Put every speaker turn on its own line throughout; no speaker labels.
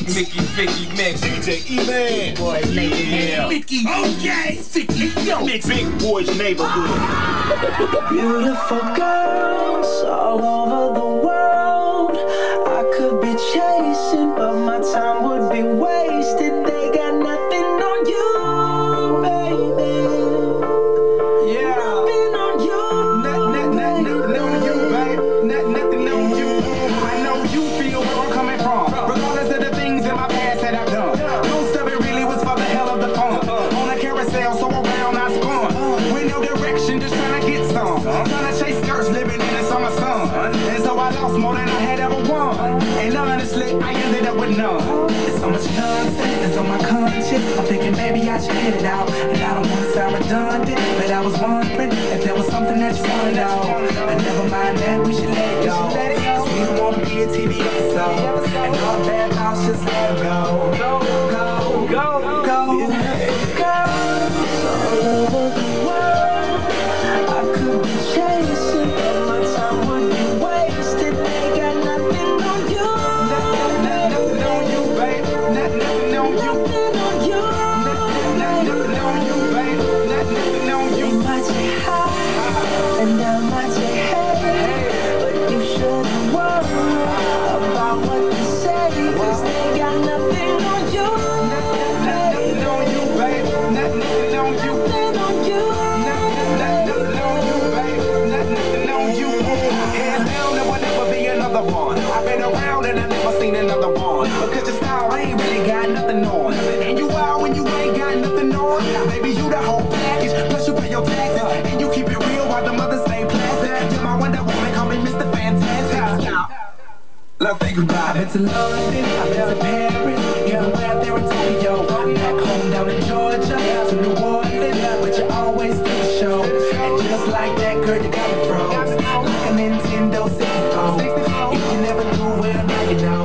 mix.
Mickey, Vicky, mix.
DJ E-Man.
Boys neighborhood.
Yeah.
Mickey, okay. Vicky, yo.
Mix. Big Boys Neighborhood.
Beautiful girls all over the world. I could be chasing, but my time would be wasted. They got nothing on you, baby. Yeah. Nothing on you.
Nothing on you, babe. Nothing on you. I know you feel where I'm coming from. Regardless of the things in my past that I've done. Most of it really was for the hell of the fun. On a carousel, so around I spun. With no direction, just trying to get some. Trying to chase skirts, living in the summer sun. And so I lost more than I had ever won. And honestly, I ended up with none. There's so much nonsense that's on my conscience. I'm thinking maybe I should get it out. And I don't want to sound redundant, but I was wondering if there was something that you want to know. And never mind that, we should let it go. Cause we don't want to be a TV episode. And all the bad thoughts, just let it go. Go, go, go, go.
Girls all over the world. I could be chasing, but my time would be wasted. They got nothing on you.
Nothing on you, babe. Nothing on you.
Nothing on you.
Nothing on you, babe. Nothing on
You
you.
might say hi, and I might say hey, but you shouldn't worry about what they say, cause they got nothing on you.
Nothing on you, babe. Nothing on you.
Nothing on you.
Nothing on you, babe. Nothing on you. Hands down, there will never be another one. I've been around and I've never seen another one. Because your style ain't really got nothing on. And you out when you ain't got nothing on. Baby, you the whole package. Plus you pay your taxes. And you keep it real while the mothers stay plastic. You're my Wonder Woman, call me Mr. Fantastic. Now think about it. I've been to London, I've been to Paris, even where there in Tokyo. Back home down in Georgia, to New Orleans, but you always do the show. And just like that, girl, you got it froze. Like a Nintendo 64. If you never do well, now you know.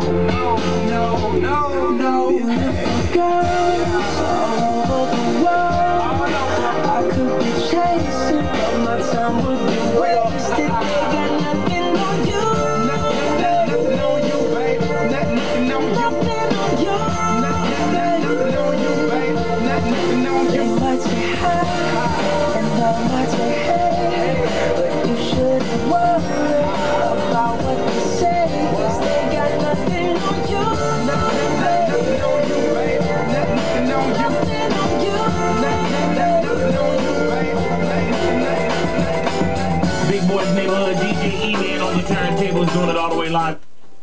No.
Girls all over the world. I could be chasing, but my time would be wasted. They got nothing on you.
Nothing on you, babe. Nothing on you.
Nothing on you.
Nothing on you, babe. Nothing on
They
you.
might say hi, and I might say hey, but you shouldn't worry about what they say, cause they got nothing on you.
Nothing on you, babe. Nothing on you.
Nothing on you.
Nothing on you, babe.
Big Boys Neighborhood, DJ E-Man on the turntables, doing it all the way live.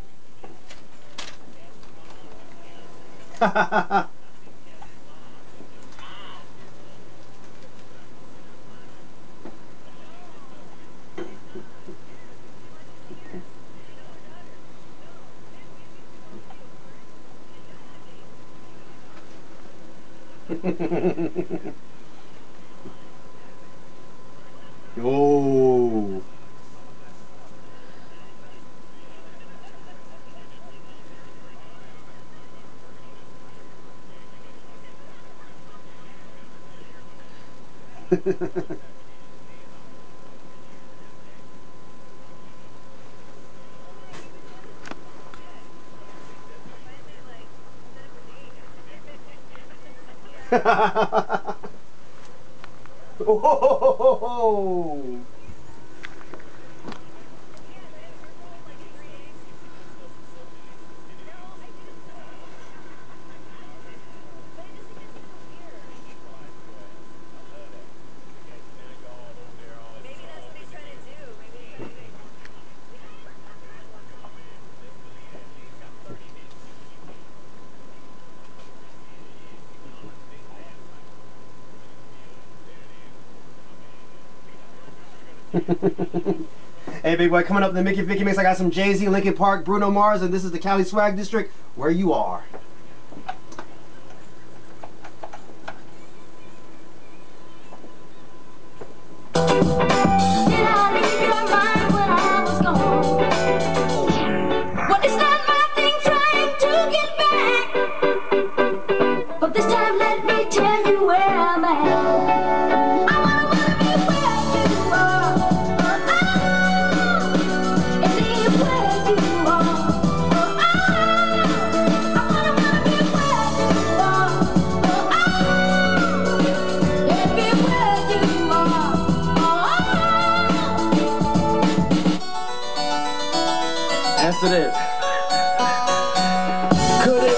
Oh. Oh. Hey, big boy, coming up in the Mickey Vicky Mix, I got some Jay-Z, Linkin Park, Bruno Mars, and this is the Cali Swag District, where you are.
I wanna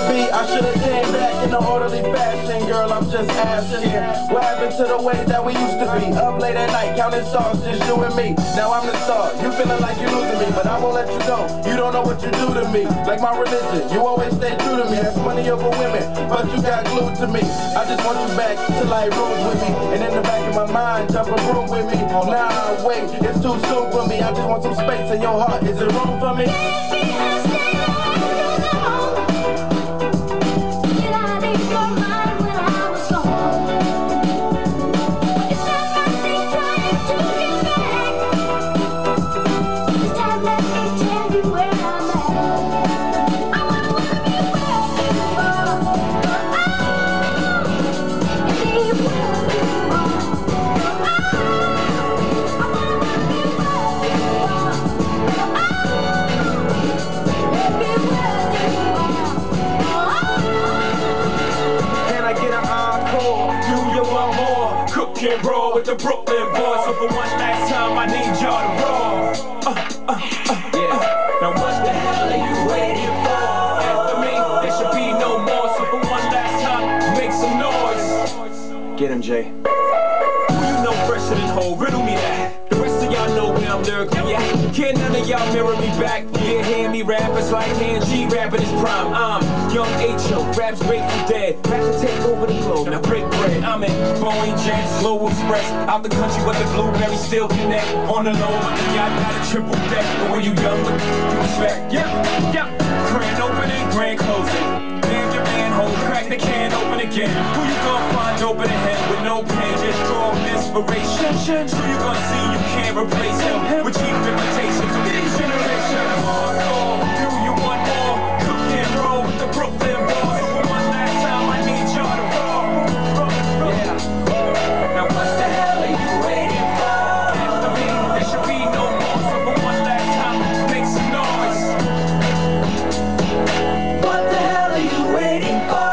be. I should've came back in an orderly fashion, girl, I'm just asking. What happened to the way that we used to be? Up late at night, counting stars, just you and me. Now I'm the star, you feeling like you're losing me, but I won't let you go. You don't know what you do to me. Like my religion, you always stay true to me. That's money over women, but you got glued to me. I just want you back to like rooms with me, and in the back of my mind, jump a room with me. Nah, wait, it's too soon for me. I just want some space in your heart. Is it room for me?
And roll with the Brooklyn boys. So for one last time, I need y'all to roll. Yeah. Now what the hell are you waiting for? After me, there should be no more. So for one last time, make some noise. Get him, Jay. Who you know fresher than Ho? Riddle me that. The rest of y'all know where I'm lurking at. Can't none of y'all mirror me back. Yeah, hear me rap, it's like hand G rapping his prime. I'm Young H.O., raps Grateful Dead. Back to take over the globe, now break bread. I'm in Boeing Jets, Global Express. Out the country where the blueberries still connect. On the low, but the yacht got a triple deck. But when you young, you respect. Yeah. Grand opening, grand closing. Damn your manhole, crack the can open again. Who you gonna find open ahead with no pen? Just draw inspiration. Who you gonna see you can't replace him with cheap imitations of these generations. Hardcore, do you want more? Cook and roll with the Brooklyn boys. For one last time, I need y'all to roll. Yeah. Now what the hell are you waiting for? After me, there should be no more. So for one last time, make some noise. What the hell are you waiting for?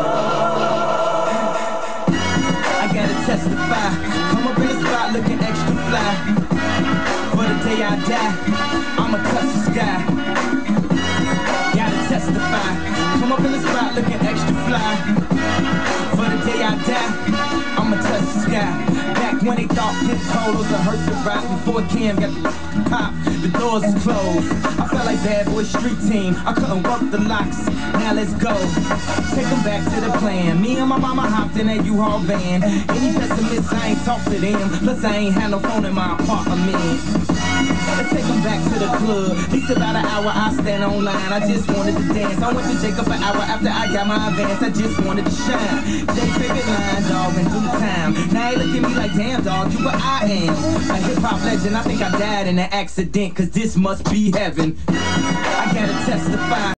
I gotta testify. Come up in the spot looking extra fly. For the day I die, I'ma touch the sky. Gotta testify. Come up in the spot looking extra fly. For the day I die, I'ma touch the sky. Back when they thought his polos would hurt the rock. Before Cam got the pop, the doors is closed. I felt like Bad Boy Street Team. I couldn't work the locks. Now let's go. Take them back to the plan. Me and my mama hopped in that U-Haul van. Any pessimists, I ain't talk to them. Plus I ain't had no phone in my apartment. Let's take them back to the club. At least about an hour I stand online. I just wanted to dance. I went to Jacob an hour after I got my advance. I just wanted to shine. Jay favorite line, dog, in due time. Now they look at me like, damn, dog, you what I am. A hip-hop legend. I think I died in an accident, cause this must be heaven. I gotta testify.